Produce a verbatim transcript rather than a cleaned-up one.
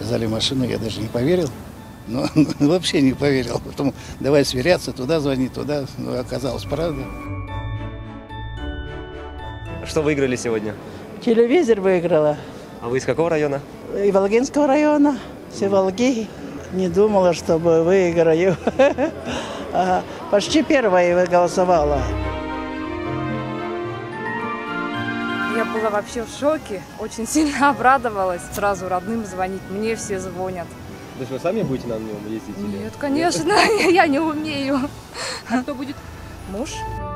показали машину, я даже не поверил. Ну, вообще не поверил. Потом давай сверяться, туда звонить, туда. Ну, оказалось, правда. Что выиграли сегодня? Телевизор выиграла. А вы из какого района? И Волгинского района, все Волги. Не думала, чтобы выиграю. Почти первая голосовала. Я была вообще в шоке, очень сильно обрадовалась. Сразу родным звонить, мне все звонят. То есть вы сами будете на нем ездить? Нет, конечно, я не умею. А кто будет? Муж.